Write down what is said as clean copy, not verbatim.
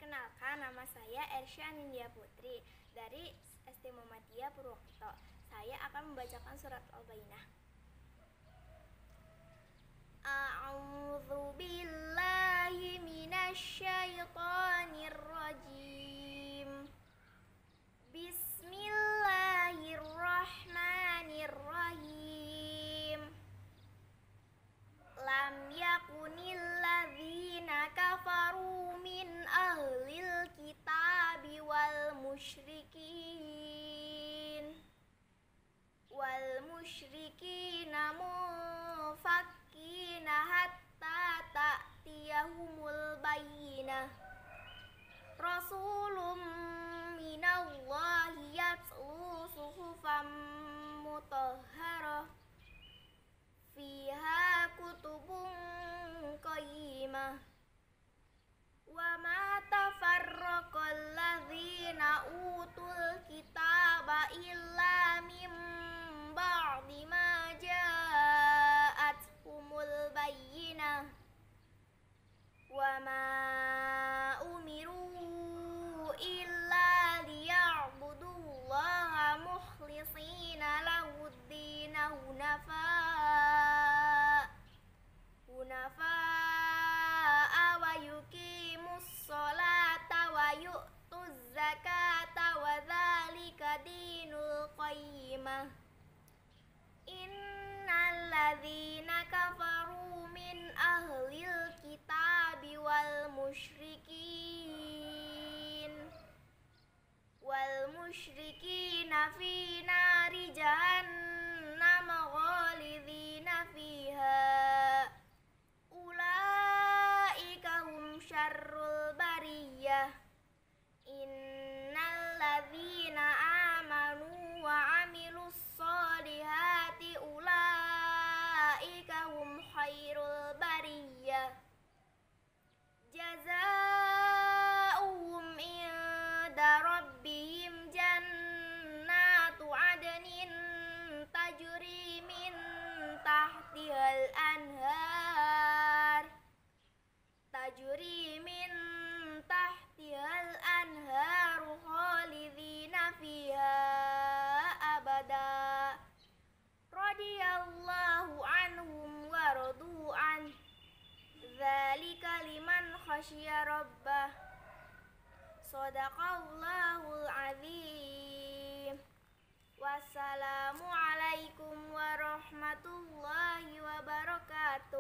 Perkenalkan, nama saya Ersya Nindya Putri dari SD Muhammadiyah Purwokerto. Saya akan membacakan surat Al-Bayyinah. A'udzu billahi minasy syaithanir rajim. Bismillahirrahmanirrahim. Lam yakunil ladzina kafaru min ahlil kitabi wal musyrikina munfakkina hatta ta'tiyahumul bayyinah. Rasulun minallahi yatlu suhufan mutahharah fiha kutubun qayyimah. Wa ma tafarraqal ladzina utul kitaba illa min ba'di ma ja'atuhumul bayyinah. Wa ma umiru illa liya'budullaha mukhlishina lahud-din hunafa'a wa yuqimus sholata wa yu'tuz zakata wa dzalika dinul qayyimah. Innal ladzina kafaru min ahlil kitabi wal musyrikina fi nari jahannam khalidina fiha. Ulaika hum syarrul bariyah. Innal ladzina amanu wa amilus sholihati ulaika hum khairul bariyah. Jazaa'uhum inda rabbihim jannatu adnin tajri min tahtihal anhar khalidina fiha abada. Radiyallahu anhum wa radu an. Dzalika liman khasyiya rabbah. Shadaqallahul azim. Wassalamualaikum warahmatullahi wabarakatuh.